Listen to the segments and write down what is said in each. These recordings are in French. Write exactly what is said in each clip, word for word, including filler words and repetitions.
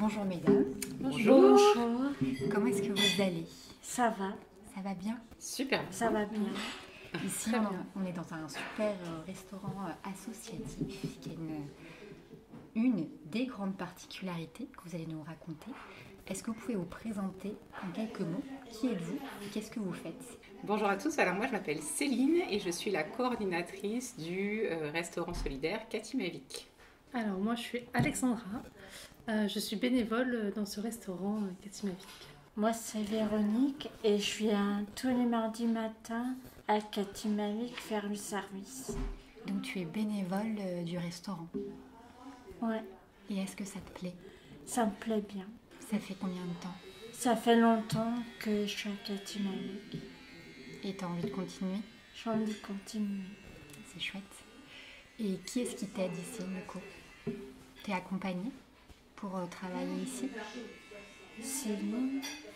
Bonjour mesdames. Bonjour. Bonjour. Comment est-ce que vous allez? Ça va, Ça va bien? Super. ça va bien. Ici, Très on, bien. on est dans un super euh, restaurant euh, associatif qui a une, une des grandes particularités que vous allez nous raconter. Est-ce que vous pouvez vous présenter en quelques mots? Qui êtes-vous? Qu'est-ce que vous faites? Bonjour à tous, alors moi je m'appelle Céline et je suis la coordinatrice du euh, restaurant solidaire Katimavik. Alors moi je suis Alexandra, Euh, je suis bénévole dans ce restaurant euh, Katimavik. Moi, c'est Véronique et je viens tous les mardis matins à Katimavik faire le service. Donc tu es bénévole euh, du restaurant. Ouais, Et est-ce que ça te plaît? ça me plaît bien. Ça fait combien de temps? Ça fait longtemps que je suis à Katimavik. Et tu as envie de continuer? J'ai envie de continuer. C'est chouette. Et qui est-ce qui t'aide ici du coup? Tu es accompagnée pour euh, travailler ici? Céline,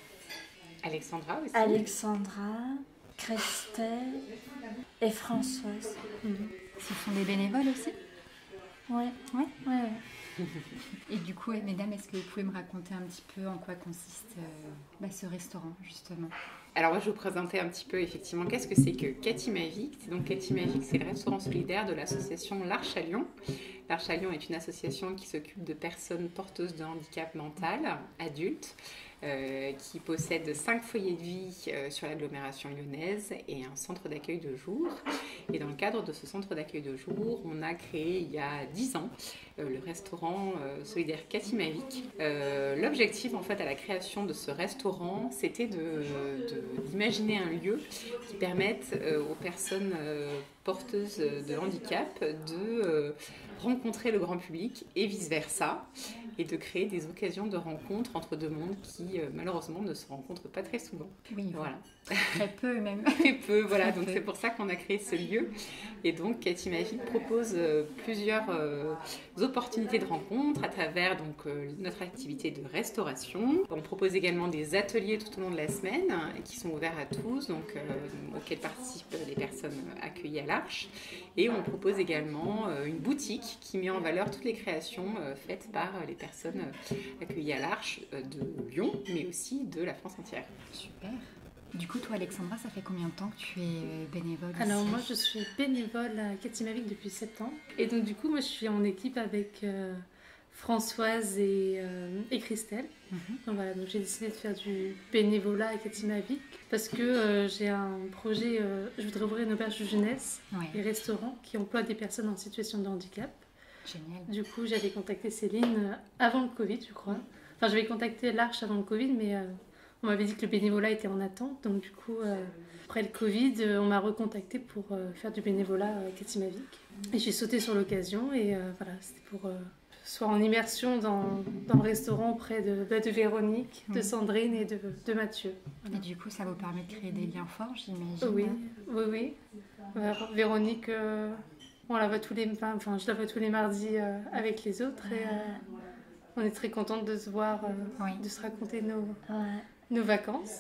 Alexandra aussi. Alexandra, Christelle et Françoise. Ce sont des bénévoles aussi? Ouais, Ouais. ouais, ouais. Et du coup, eh, mesdames, est-ce que vous pouvez me raconter un petit peu en quoi consiste euh, bah, ce restaurant, justement? Alors moi je vais vous présenter un petit peu effectivement qu'est-ce que c'est que Katimavik. C'est donc Katimavik, c'est le restaurant solidaire de l'association L'Arche à Lyon. L'Arche à Lyon est une association qui s'occupe de personnes porteuses de handicap mental, adultes, euh, qui possède cinq foyers de vie euh, sur l'agglomération lyonnaise et un centre d'accueil de jour. Et dans le cadre de ce centre d'accueil de jour, on a créé il y a dix ans euh, le restaurant euh, solidaire Katimavik. Euh, L'objectif en fait à la création de ce restaurant, c'était de, de, d'imaginer un lieu qui permette euh, aux personnes euh, porteuses de handicap de euh, rencontrer le grand public et vice-versa, et de créer des occasions de rencontres entre deux mondes qui euh, malheureusement ne se rencontrent pas très souvent. Oui, Voilà. très peu même. Très peu, voilà, Très donc peu. c'est pour ça qu'on a créé ce lieu. Et donc Katimavik propose euh, plusieurs euh, opportunités de rencontres à travers donc, euh, notre activité de restauration. On propose également des ateliers tout au long de la semaine hein, qui sont ouverts à tous, donc, euh, auxquels participent les personnes accueillies à l'Arche. Et on propose également euh, une boutique qui met en valeur toutes les créations euh, faites par euh, les personnes euh, accueillies à l'Arche euh, de Lyon, mais aussi de la France entière. Super. Du coup, toi, Alexandra, ça fait combien de temps que tu es euh, bénévole Alors ici? moi je suis bénévole à Katimavik depuis sept ans. Et donc du coup moi je suis en équipe avec euh, Françoise et, euh, et Christelle. Mhm. Donc voilà, donc j'ai décidé de faire du bénévolat à Katimavik parce que euh, j'ai un projet, euh, je voudrais ouvrir une auberge de jeunesse et Ouais, restaurant qui emploie des personnes en situation de handicap. génial. Du coup, j'avais contacté Céline euh, avant le Covid, je crois. Enfin, j'avais contacté l'Arche avant le Covid, mais euh, on m'avait dit que le bénévolat était en attente. Donc, du coup, euh, après le Covid, euh, on m'a recontacté pour euh, faire du bénévolat à Katimavik. Et j'ai sauté sur l'occasion et euh, voilà, c'était pour euh, soit en immersion dans, dans le restaurant auprès de, bah, de Véronique, de Mhm. Sandrine et de, de Mathieu. Et du coup, ça vous permet de créer des liens forts, j'imagine? Oui, oui, oui. Euh, Véronique, euh, on la voit tous les, enfin, enfin, je la vois tous les mardis euh, avec les autres et euh, on est très contente de se voir, euh, Oui. de se raconter nos, Ouais. nos vacances.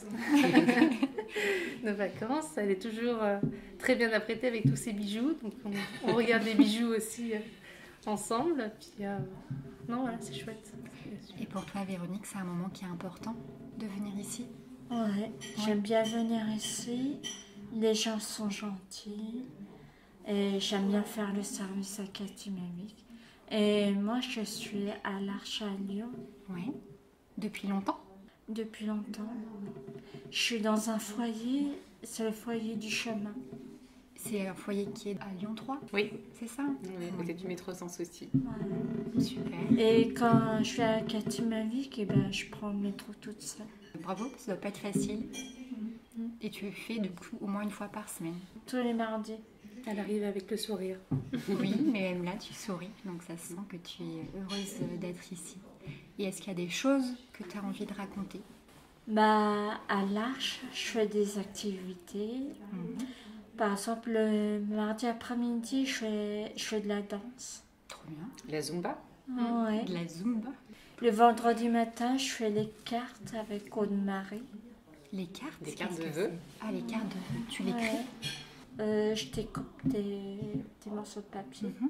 Nos vacances, elle est toujours euh, très bien apprêtée avec tous ses bijoux, donc on, on regarde les bijoux aussi euh, ensemble. Puis, euh, non, voilà, c'est chouette. Et pour toi, Véronique, c'est un moment qui est important de venir ici? Ouais, j'aime bien venir ici. Les gens sont gentils. Et j'aime bien faire le service à Katimavik. Et moi, je suis à l'Arche à Lyon Oui. Depuis longtemps? depuis longtemps. Je suis dans un foyer, c'est le foyer du chemin. C'est un foyer qui est à Lyon trois, Oui, c'est ça? on est à côté du métro sans souci. Voilà. Super. Et quand je suis à Katimavik, eh ben, je prends le métro toute seule. Bravo, ça doit pas être facile. Et tu le fais du coup au moins une fois par semaine. Tous les mardis. Elle arrive avec le sourire. Oui, mais même là, tu souris, donc ça se sent que tu es heureuse d'être ici. Et est-ce qu'il y a des choses que tu as envie de raconter? Bah, à l'Arche, je fais des activités. Mhm. Par exemple, le mardi après-midi, je fais, je fais de la danse. Trop bien. La Zumba. Ouais. De la Zumba. Le vendredi matin, je fais les cartes avec Aude-Marie. Les cartes Des cartes qu'est-ce de que vœux. c'est? Ah, les cartes de vœux. Tu les crées? Ouais. Euh, je découpe des, des morceaux de papier. Mhm.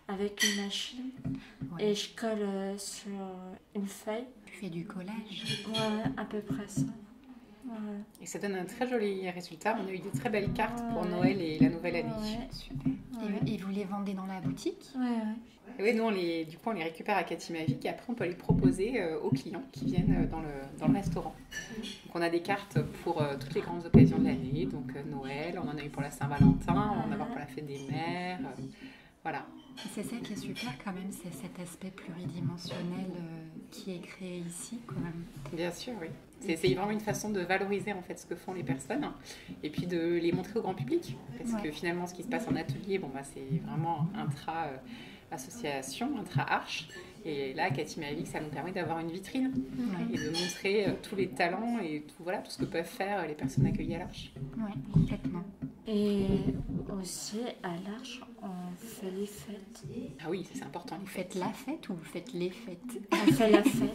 avec une machine Ouais. et je colle euh, sur une feuille. Tu fais du collage. Ouais, à peu près ça. Ouais. Et ça donne un très joli résultat. On a eu des très belles cartes pour Ouais. Noël et la nouvelle année. Ouais. Super. Ouais. Et, et vous les vendez dans la boutique? Ouais, ouais. Et oui, nous, on les, du coup, on les récupère à Katimavic et après, on peut les proposer euh, aux clients qui viennent euh, dans le, dans le restaurant. Donc, on a des cartes pour euh, toutes les grandes occasions de l'année. Donc, euh, Noël, on en a eu pour la Saint-Valentin, on en a pour la fête des mères. euh, voilà. Et c'est ça qui est super quand même, c'est cet aspect pluridimensionnel euh, qui est créé ici quand même. Bien sûr, oui. C'est, c'est vraiment une façon de valoriser en fait ce que font les personnes et puis de les montrer au grand public. Parce Ouais. que finalement, ce qui se passe en atelier, bon, bah, c'est vraiment intra euh, association, intra arche. Et là, Katimavic, ça nous permet d'avoir une vitrine Ouais. et de montrer euh, tous les talents et tout, voilà, tout ce que peuvent faire les personnes accueillies à l'Arche. Ouais, complètement. Et aussi, à l'Arche, on fait les fêtes. Ah oui, c'est important les Vous fêtes. faites la fête ou vous faites les fêtes? On fait la fête.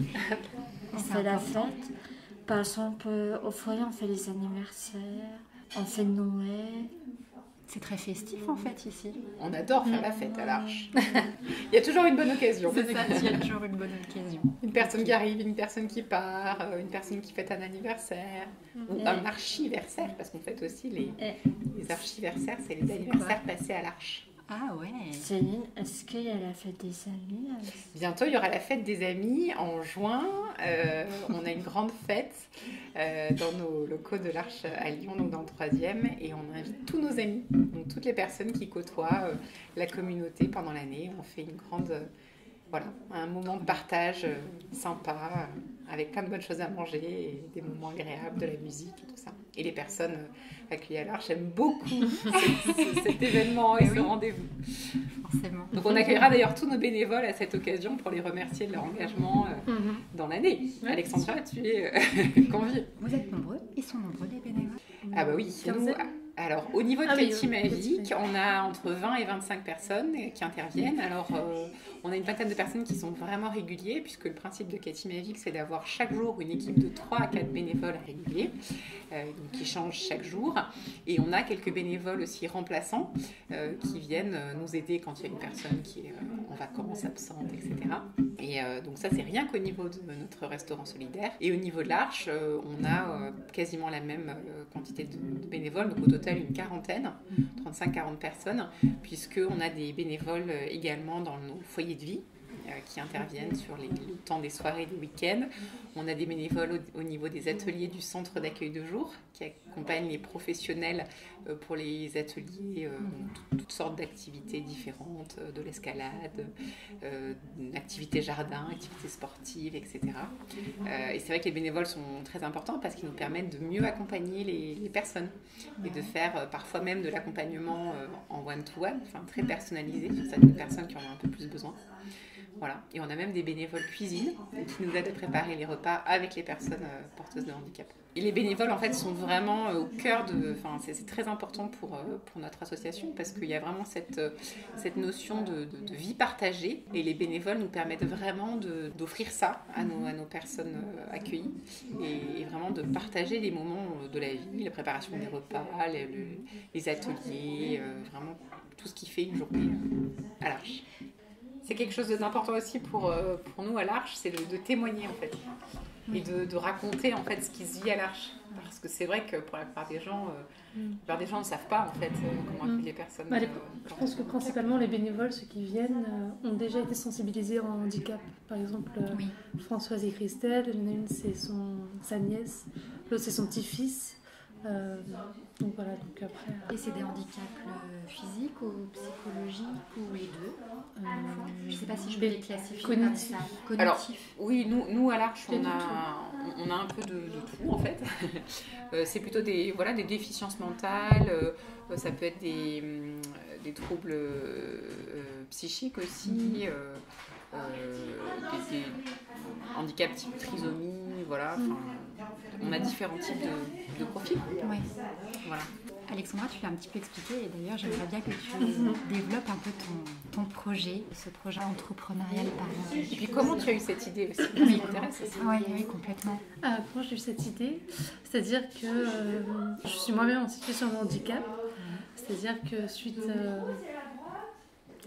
On C'est fait la important. fête. Par exemple, euh, au foyer, on fait les anniversaires, on fait Noël. C'est très festif en fait ici. On adore faire la fête à l'Arche. Il y a toujours une bonne occasion. C'est ça, il y a toujours une bonne occasion. Une personne qui arrive, une personne qui part, euh, une personne qui fête un anniversaire ou Et- un archiversaire, parce qu'on fête aussi les, Et les archiversaires, c'est les C'est anniversaires passés à l'Arche. Ah ouais. Céline, est-ce qu'il y a la fête des amis euh, Bientôt, il y aura la fête des amis en juin. Euh, on a une grande fête euh, dans nos locaux de l'Arche à Lyon, donc dans le troisième, et on invite tous nos amis, donc toutes les personnes qui côtoient euh, la communauté pendant l'année. On fait une grande, euh, voilà, un moment de partage euh, sympa, euh, avec plein de bonnes choses à manger et des moments agréables, de la musique et tout ça. Et les personnes euh, accueillies à l'Arche aiment beaucoup ce- ce- cet événement et Eh ce oui. rendez-vous. Forcément. Donc on accueillera d'ailleurs tous nos bénévoles à cette occasion pour les remercier de leur engagement euh, Mhm. dans l'année. Ouais, Alexandra, tu es euh, conviée. Vous êtes nombreux? Ils sont nombreux les bénévoles? Ah bah oui, nous, Quinzaine. alors au niveau de Ah oui, Katimavic, oui. on a entre vingt et vingt-cinq personnes qui interviennent. Alors euh, on a une vingtaine de personnes qui sont vraiment réguliers, puisque le principe de Katimavic, c'est d'avoir chaque jour une équipe de trois à quatre bénévoles réguliers, euh, donc qui changent chaque jour. Et on a quelques bénévoles aussi remplaçants euh, qui viennent euh, nous aider quand il y a une personne qui est euh, en vacances, absente, et cetera. Et euh, donc ça, c'est rien qu'au niveau de notre restaurant solidaire. Et au niveau de l'Arche, euh, on a euh, quasiment la même euh, quantité de, de bénévoles, donc au total une quarantaine, trente-cinq à quarante personnes, puisqu'on a des bénévoles euh, également dans nos foyers de vie euh, qui interviennent sur les, le temps des soirées et des week-ends. On a des bénévoles au, au niveau des ateliers du centre d'accueil de jour qui accompagnent les professionnels euh, pour les ateliers, euh, tout- toutes sortes d'activités différentes, euh, de l'escalade, euh, activités jardin, activités sportives, et cetera. Euh, et c'est vrai que les bénévoles sont très importants parce qu'ils nous permettent de mieux accompagner les, les personnes et de faire euh, parfois même de l'accompagnement euh, en one-to-one, enfin très personnalisé sur certaines personnes qui en ont un peu plus besoin. Voilà. Et on a même des bénévoles cuisine qui nous aident à préparer les repas avec les personnes euh, porteuses de handicap. Et les bénévoles, en fait, sont vraiment euh, au cœur de... Enfin, c'est, c'est très important pour, euh, pour notre association parce qu'il y a vraiment cette, euh, cette notion de, de, de vie partagée. Et les bénévoles nous permettent vraiment de, d'offrir ça à nos, à nos personnes euh, accueillies et, et vraiment de partager les moments euh, de la vie, la préparation des repas, les, le- les ateliers, euh, vraiment tout ce qui fait une journée euh, à l'Arche. C'est quelque chose d'important aussi pour, euh, pour nous à l'Arche, c'est de, de témoigner en fait et de, de raconter en fait ce qui se vit à l'Arche. Parce que c'est vrai que pour la plupart des gens, euh, la plupart des gens ne savent pas en fait euh, comment accueillir les personnes. Bah, les- euh, Je pense que principalement les bénévoles, ceux qui viennent, euh, ont déjà été sensibilisés en handicap. Par exemple, euh, Oui. Françoise et Christelle, il y en a une, c'est son, sa nièce, l'autre, c'est son petit-fils. Euh, donc voilà, donc après. euh, Et c'est des handicaps euh, physiques ou psychologiques ou les deux? euh, Je ne sais pas si je peux mais les classifier cognitifs. comme ça. Alors, Cognitifs. Oui, nous, nous à l'Arche, Il y on a a, du on a un peu de, de tout en fait. Euh, c'est plutôt des, voilà, des déficiences mentales, euh, ça peut être des, hum, des troubles euh, psychiques aussi, euh, euh, des, des handicaps type trisomie, voilà. Enfin, on a différents types de, de profils. Ouais. Voilà. Alexandra, tu l'as un petit peu expliqué et d'ailleurs j'aimerais bien que tu développes un peu ton, ton projet, ce projet entrepreneurial par Et puis comment tu as eu cette idée aussi? Ça Oui. m'intéresse aussi. Oui, oui, complètement. Ah, comment j'ai eu cette idée? C'est-à-dire que euh, je suis moi-même en situation de handicap. C'est-à-dire que suite euh,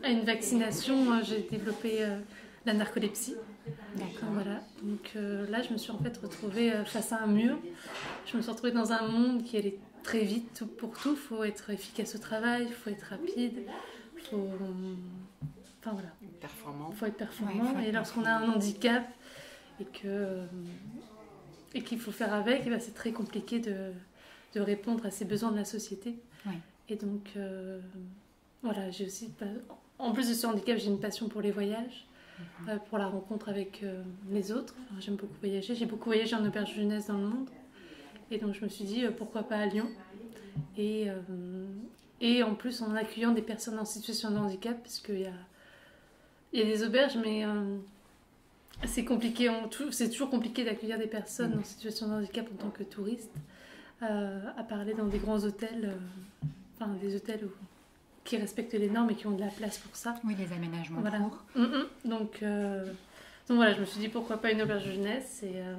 à une vaccination, euh, j'ai développé euh, la narcolepsie. D'accord. Voilà, donc euh, là je me suis en fait retrouvée euh, face à un mur. Je me suis retrouvée dans un monde qui allait très vite tout pour tout. Il faut être efficace au travail, il faut être rapide, il faut... Enfin voilà. Performant. Il faut être performant. Ouais, faut être et lorsqu'on a un handicap et que euh, et qu'il faut faire avec, eh ben, c'est très compliqué de, de répondre à ces besoins de la société. Ouais. Et donc euh, voilà, j'ai aussi... En plus de ce handicap, j'ai une passion pour les voyages. Euh, pour la rencontre avec euh, les autres. Enfin, j'aime beaucoup voyager. J'ai beaucoup voyagé en auberge jeunesse dans le monde. Et donc je me suis dit, euh, pourquoi pas à Lyon. Et, euh, et en plus en accueillant des personnes en situation de handicap, parce qu'il y a, il y a des auberges, mais euh, c'est compliqué. En tout, c'est toujours compliqué d'accueillir des personnes en situation de handicap en tant que touriste. Euh, à parler dans des grands hôtels, euh, enfin des hôtels où... qui respectent les normes et qui ont de la place pour ça. Oui, les aménagements Voilà. pour. Mm-mm. Donc, euh, donc voilà, je me suis dit pourquoi pas une auberge de jeunesse et, euh,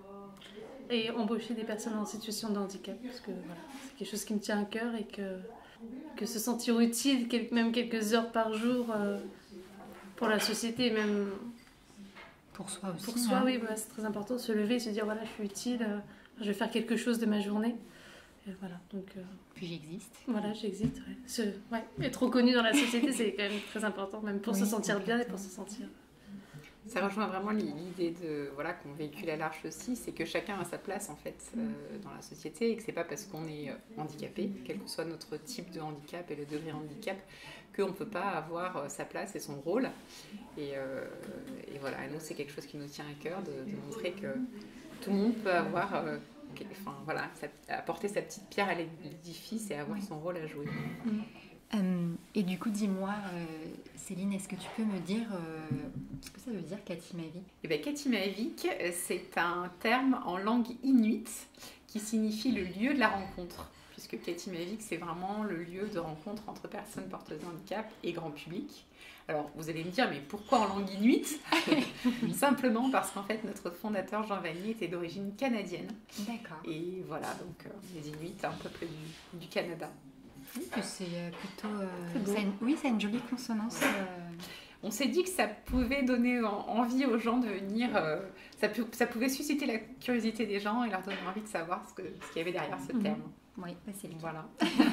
et embaucher des personnes en situation de handicap, parce que voilà, c'est quelque chose qui me tient à cœur et que, que se sentir utile, quel- même quelques heures par jour euh, pour la société, même Pour soi aussi. pour soi, hein. oui, voilà, c'est très important de se lever et se dire voilà, je suis utile, euh, je vais faire quelque chose de ma journée. Et voilà, donc... euh, Puis j'existe. Voilà, j'existe. Ouais. Se, ouais. Être reconnu dans la société, c'est quand même très important, même pour Oui, se sentir bien et complètement. pour se sentir. Ça rejoint vraiment l'idée de voilà qu'on véhicule à l'Arche aussi, c'est que chacun a sa place en fait euh, dans la société et que c'est pas parce qu'on est euh, handicapé, quel que soit notre type de handicap et le degré de handicap, qu'on ne peut pas avoir euh, sa place et son rôle. Et, euh, et voilà, et nous c'est quelque chose qui nous tient à cœur de, de montrer que tout le monde peut avoir, euh, enfin voilà, sa- apporter sa petite pierre à l'édifice et avoir son rôle à jouer. Euh, et du coup, dis-moi, euh, Céline, est-ce que tu peux me dire euh, ce que ça veut dire Katimavik? Eh bien, Katimavik, c'est un terme en langue inuite qui signifie le lieu de la rencontre, puisque Katimavik, c'est vraiment le lieu de rencontre entre personnes porteuses de handicap et grand public. Alors, vous allez me dire, mais pourquoi en langue inuite? Simplement parce qu'en fait, notre fondateur Jean Vanier était d'origine canadienne. D'accord. Et voilà, donc euh, les Inuits, un peuple du, du Canada. Oui, puis c'est euh, plutôt. euh, C'est beau. ça a une- oui, ça a une jolie consonance. euh, On s'est dit que ça pouvait donner en- envie aux gens de venir, euh, ça, pu- ça pouvait susciter la curiosité des gens et leur donner envie de savoir ce que- ce qu'il y avait derrière ce Mhm. terme. Oui, bah, c'est le cas. Voilà.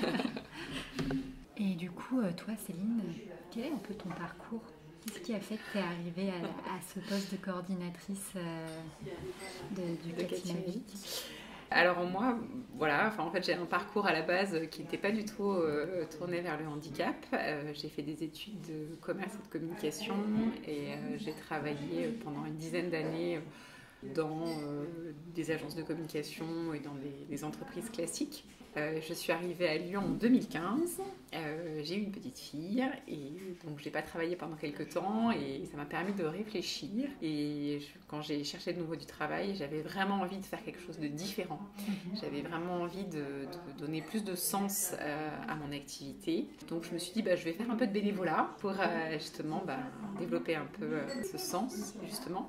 Et du coup, euh, toi, Céline, quel est un peu ton parcours? Qu'est-ce qui a fait que tu es arrivée à, à ce poste de coordinatrice euh, de, du De Katimavik? Katimavik. Alors moi, voilà, enfin en fait j'ai un parcours à la base qui n'était pas du tout euh, tourné vers le handicap. Euh, j'ai fait des études de commerce et de communication et euh, j'ai travaillé pendant une dizaine d'années dans euh, des agences de communication et dans des, des entreprises classiques. Euh, je suis arrivée à Lyon en deux mille quinze, euh, j'ai eu une petite fille et donc j'ai pas travaillé pendant quelques temps et ça m'a permis de réfléchir et je- quand j'ai cherché de nouveau du travail, j'avais vraiment envie de faire quelque chose de différent. J'avais vraiment envie de, de donner plus de sens euh, à mon activité. Donc je me suis dit bah, je vais faire un peu de bénévolat pour euh, justement bah, développer un peu euh, ce sens justement.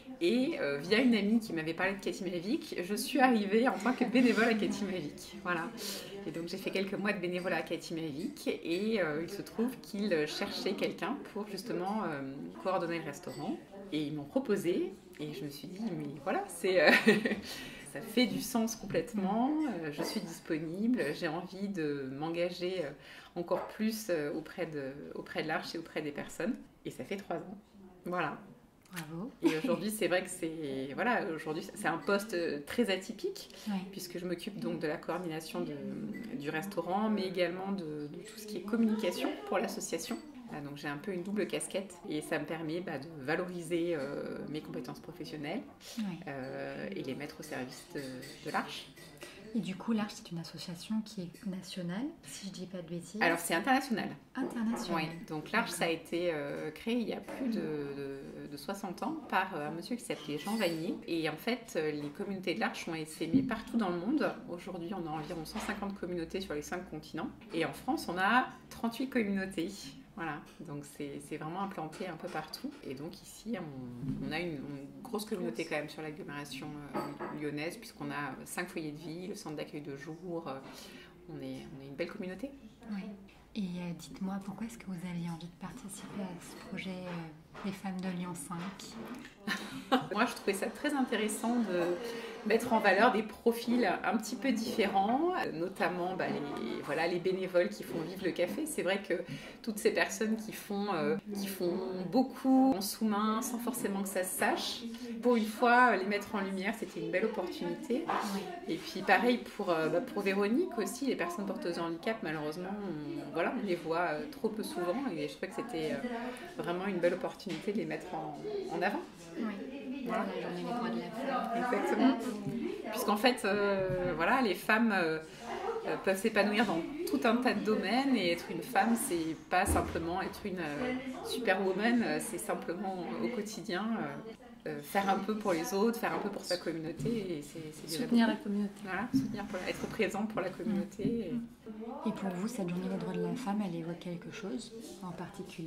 Et euh, via une amie qui m'avait parlé de Katimavik, je suis arrivée en tant que bénévole à Katimavik. Voilà. Et donc j'ai fait quelques mois de bénévolat à Katimavik et euh, il se trouve qu'ils cherchaient quelqu'un pour justement euh, coordonner le restaurant. Et ils m'ont proposé et je me suis dit mais voilà, c'est... euh, ça fait du sens complètement, euh, je suis disponible, j'ai envie de m'engager euh, encore plus euh, auprès de, auprès de l'Arche et auprès des personnes. Et ça fait trois ans. Voilà. Bravo. Et aujourd'hui, c'est vrai que c'est voilà, aujourd'hui c'est un poste très atypique Ouais. puisque je m'occupe donc de la coordination de, du restaurant, mais également de, de tout ce qui est communication pour l'association. Ah, donc j'ai un peu une double casquette et ça me permet bah, de valoriser euh, mes compétences professionnelles Ouais. euh, et les mettre au service de, de l'Arche. Et du coup, l'Arche, c'est une association qui est nationale, si je dis pas de bêtises. Alors c'est international. Internationale. Oui, donc l'Arche, ça a été euh, créé il y a plus de, de, de soixante ans par euh, un monsieur qui s'appelait Jean Vanier. Et en fait, euh, les communautés de l'Arche ont essaimé partout dans le monde. Aujourd'hui, on a environ cent cinquante communautés sur les cinq continents. Et en France, on a trente-huit communautés. Voilà, donc c'est c'est vraiment implanté un peu partout. Et donc ici, on, on a une, une grosse communauté quand même sur l'agglomération euh, lyonnaise, puisqu'on a cinq foyers de vie, le centre d'accueil de jour. euh, on, est, on est une belle communauté. Ouais. Et euh, dites-moi, pourquoi est-ce que vous aviez envie de participer à ce projet euh, Les Femmes de Lyon cinq? Moi, je trouvais ça très intéressant de mettre en valeur des profils un petit peu différents, notamment bah, les, voilà, les bénévoles qui font vivre le café. C'est vrai que toutes ces personnes qui font, euh, qui font beaucoup en sous-main sans forcément que ça se sache, pour une fois, les mettre en lumière, c'était une belle opportunité. Et puis pareil pour, euh, bah, pour Véronique aussi, les personnes porteuses de handicap, malheureusement, on, voilà, on les voit euh, trop peu souvent et je trouvais que c'était euh, vraiment une belle opportunité de les mettre en, en avant. Oui, voilà. La journée des droits de la femme. Exactement. Puisqu'en fait, euh, voilà, les femmes euh, peuvent s'épanouir dans tout un tas de domaines et être une femme, c'est pas simplement être une euh, superwoman, c'est simplement au quotidien euh, euh, faire un peu pour les autres, faire un peu pour sa communauté. Et c'est, c'est soutenir la communauté. Voilà, soutenir pour la, être présent pour la communauté. Et... et pour vous, cette journée des droits de la femme, elle évoque quelque chose en particulier?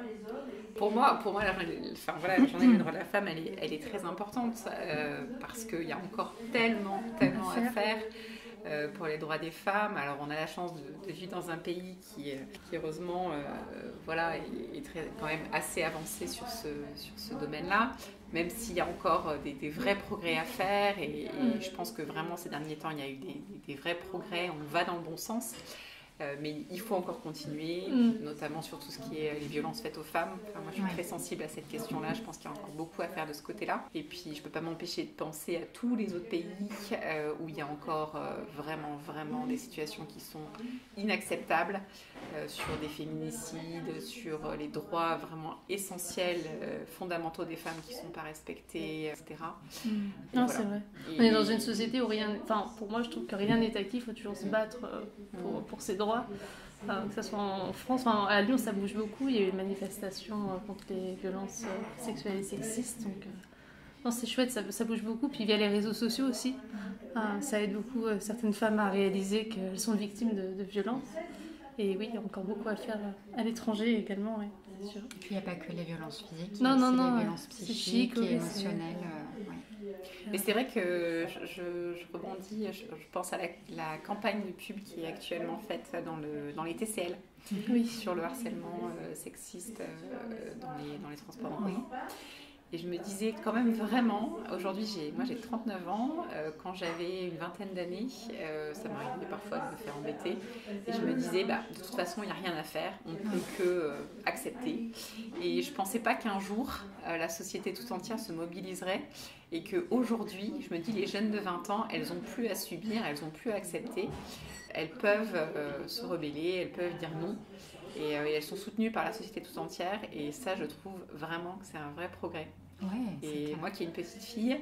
Pour moi, pour moi la, enfin, voilà, la journée des droits de la femme, elle est, elle est très importante euh, parce qu'il y a encore tellement, tellement à faire. Euh, pour les droits des femmes. Alors on a la chance de, de vivre dans un pays qui, qui heureusement euh, voilà, est, est très, quand même assez avancé sur ce, sur ce domaine-là, même s'il y a encore des, des vrais progrès à faire et, et je pense que vraiment ces derniers temps il y a eu des, des vrais progrès, on va dans le bon sens. Euh, mais il faut encore continuer, mm. notamment sur tout ce qui est les violences faites aux femmes. Enfin, moi, je suis ouais. très sensible à cette question-là. Je pense qu'il y a encore beaucoup à faire de ce côté-là. Et puis, je ne peux pas m'empêcher de penser à tous les autres pays euh, où il y a encore euh, vraiment, vraiment des situations qui sont inacceptables euh, sur des féminicides, sur les droits vraiment essentiels, euh, fondamentaux des femmes qui ne sont pas respectés, et cetera. Mm. Non, voilà. C'est vrai. Et... on est dans une société où rien... Enfin, pour moi, je trouve que rien n'est acquis. Il faut toujours se battre euh, pour, pour ses droits. Euh, que ce soit en France, enfin, à Lyon ça bouge beaucoup, il y a eu une manifestation euh, contre les violences euh, sexuelles et sexistes, donc euh, non, c'est chouette, ça, ça bouge beaucoup, puis via les réseaux sociaux aussi, euh, ça aide beaucoup euh, certaines femmes à réaliser qu'elles sont victimes de, de violences, et oui, il y a encore beaucoup à faire euh, à l'étranger également, ouais, c'est sûr. Et puis il n'y a pas que les violences physiques, non, il y a non, aussi non, les violences psychiques et émotionnelles. Euh, ouais. Mais c'est vrai que je, je, je rebondis, je, je pense à la, la campagne de pub qui est actuellement faite dans, le, dans les T C L, oui. sur le harcèlement euh, sexiste euh, dans, les, dans les transports en commun. Oui. Et je me disais quand même vraiment, aujourd'hui j'ai, moi j'ai trente-neuf ans, euh, quand j'avais une vingtaine d'années, euh, ça m'arrivait parfois de me faire embêter, et je me disais bah, de toute façon il n'y a rien à faire, on ne peut que euh, accepter. Et je ne pensais pas qu'un jour euh, la société tout entière se mobiliserait et qu'aujourd'hui, je me dis les jeunes de vingt ans, elles n'ont plus à subir, elles n'ont plus à accepter, elles peuvent euh, se rebeller, elles peuvent dire non. Et, euh, et elles sont soutenues par la société tout entière et ça je trouve vraiment que c'est un vrai progrès. Ouais, et moi qui ai une petite fille,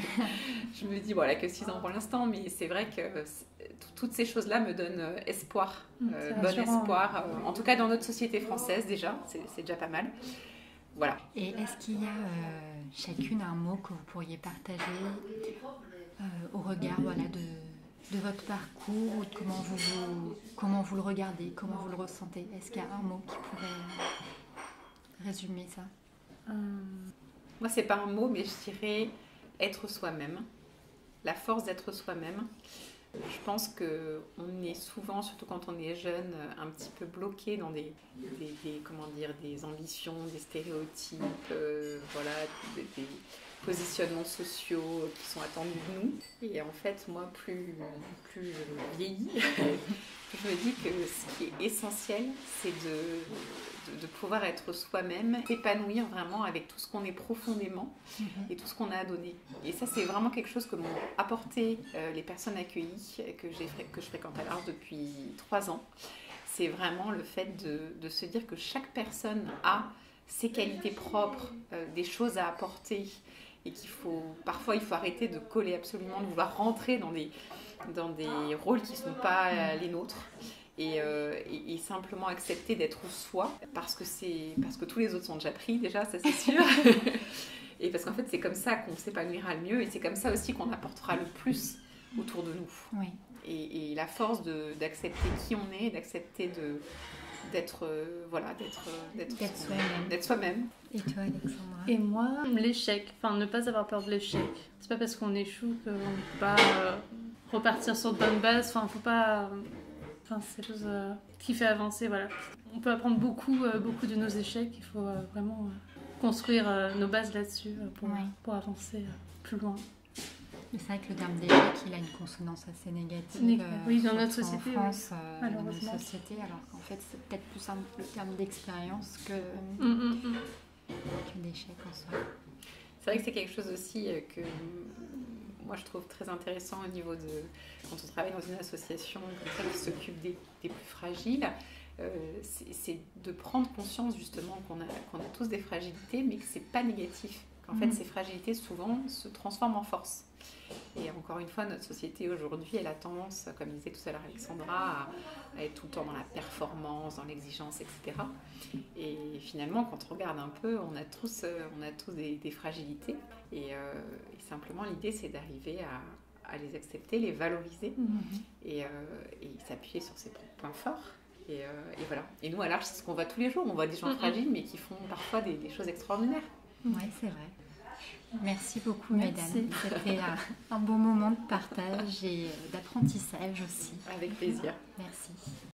je me dis bon, elle a que six ans pour l'instant, mais c'est vrai que toutes ces choses-là me donnent espoir, euh, bon espoir, euh, en tout cas dans notre société française déjà, c'est, c'est déjà pas mal. Voilà. Et est-ce qu'il y a euh, chacune un mot que vous pourriez partager euh, au regard voilà, de, de votre parcours ou de comment vous, vous, comment vous le regardez, comment vous le ressentez? Est-ce qu'il y a un mot qui pourrait résumer ça? hum. Moi, c'est pas un mot, mais je dirais être soi-même. La force d'être soi-même. Je pense qu'on est souvent, surtout quand on est jeune, un petit peu bloqué dans des, des, des, comment dire, des ambitions, des stéréotypes, euh, voilà, des, des positionnements sociaux qui sont attendus de nous. Et en fait, moi, plus, plus je vieillis, je me dis que ce qui est essentiel, c'est de, de, de pouvoir être soi-même, s'épanouir vraiment avec tout ce qu'on est profondément et tout ce qu'on a à donner. Et ça, c'est vraiment quelque chose que m'ont apporté euh, les personnes accueillies que, j'ai, que je fréquente à l'Arche depuis trois ans. C'est vraiment le fait de, de se dire que chaque personne a ses qualités propres, euh, des choses à apporter et qu'il faut, parfois, il faut arrêter de coller absolument, de vouloir rentrer dans des... dans des rôles qui ne sont pas euh, les nôtres et, euh, et, et simplement accepter d'être soi parce que, c'est, parce que tous les autres sont déjà pris déjà, ça c'est sûr et parce qu'en fait c'est comme ça qu'on s'épanouira le mieux et c'est comme ça aussi qu'on apportera le plus autour de nous. Oui. et, et la force de, d'accepter qui on est, d'accepter de, d'être, euh, voilà, d'être, d'être, d'être soi-même. d'être soi-même. Et toi Alexandra? Et moi, l'échec, enfin ne pas avoir peur de l'échec. C'est pas parce qu'on échoue qu'on ne peut pas... Euh... repartir sur de bonnes bases, enfin faut pas, Enfin, c'est quelque chose euh, qui fait avancer, voilà. On peut apprendre beaucoup, euh, beaucoup de nos échecs. Il faut euh, vraiment euh, construire euh, nos bases là-dessus euh, pour, Ouais. pour avancer euh, plus loin. Mais c'est vrai que le terme d'échec, il a une consonance assez négative. Négative, euh, oui, dans notre surtout société, En France, euh, dans notre malheureusement. société, alors qu'en fait, c'est peut-être plus un, le terme d'expérience que, Mm, mm, mm. que d'échec en soi. C'est vrai que c'est quelque chose aussi euh, que mm, moi je trouve très intéressant au niveau de quand on travaille dans une association comme ça qui s'occupe des, des plus fragiles. Euh, c'est, c'est de prendre conscience justement qu'on a, qu'on a tous des fragilités, mais que c'est pas négatif. Qu'en fait, Mhm. ces fragilités souvent se transforment en force. Et encore une fois, notre société aujourd'hui, elle a tendance, comme disait tout à l'heure Alexandra, à, à être tout le temps dans la performance, dans l'exigence, et cetera. Et finalement, quand on regarde un peu, on a tous, euh, on a tous des, des fragilités. Et, euh, et simplement, l'idée, c'est d'arriver à, à les accepter, les valoriser et, euh, et s'appuyer sur ses propres points forts. Et, euh, et voilà. Et nous, à l'Arche, c'est ce qu'on voit tous les jours. On voit des gens Mhm. fragiles, mais qui font parfois des, des choses extraordinaires. Oui, c'est vrai. Merci beaucoup, Merci. mesdames. C'était un, un bon moment de partage et euh, d'apprentissage aussi. Avec plaisir. Merci.